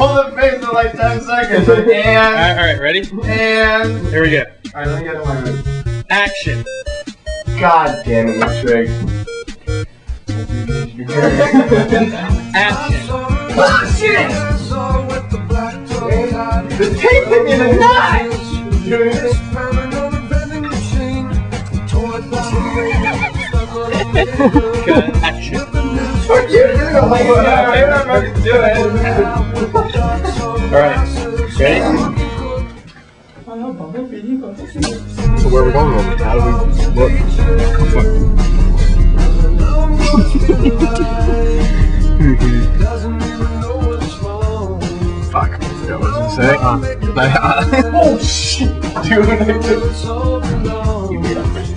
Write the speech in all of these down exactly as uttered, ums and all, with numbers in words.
hold the face for like ten seconds. And Alright, alright, ready? And here we go. Alright, let me get in my room. Action. God damn it, my trick. Action. Oh shit! The tape hit me in the nuts! Dude. Good. Action. Fuck you! You're gonna hold it out. You're not going to do it. Alright. Ready? So where are we going with it? How do we look? Fuck. That wasn't sick. Uh, oh shit! Dude, I just... You made up for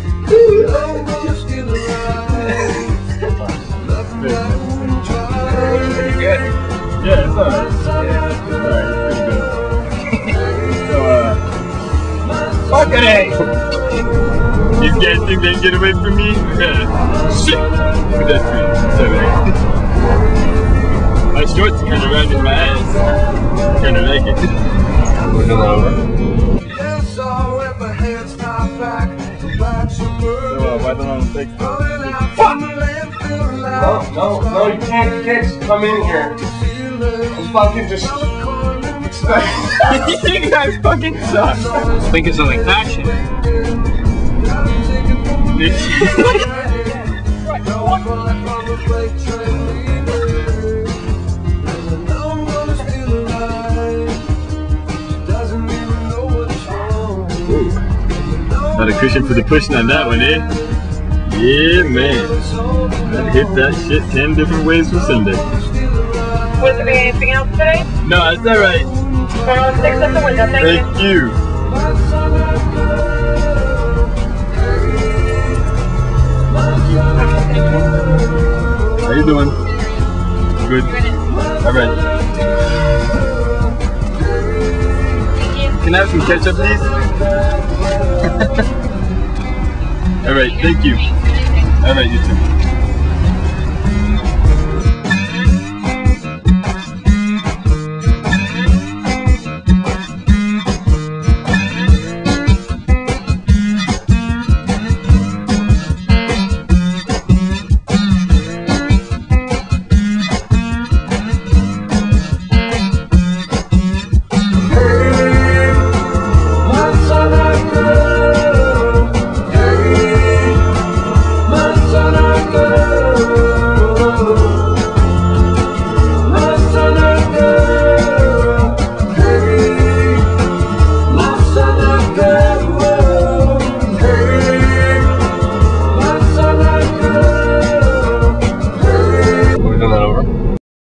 Pretty good. Yeah, it's alright. Yeah, it's alright. It's pretty good. So, uh... Fucking A! These guys think they can get away from me? Shit! But that's me. So bad. My shorts kind of around in my ass. Kind of like it. Look it over. So, uh, why don't I take this? Fuck! No, no, no, you can't, you can't just come in here. I'm fucking just... You guys fucking suck. Think of something. Action. Not a cushion for the pushing on that one, eh? Yeah, man. I hit that shit ten different ways for Sunday. Was there anything else today? No, it's alright. Uh, six at the window, thank, Thank you. you. How you doing? Good. Alright. Can I have some ketchup, please? Alright, thank you. Alright, you too.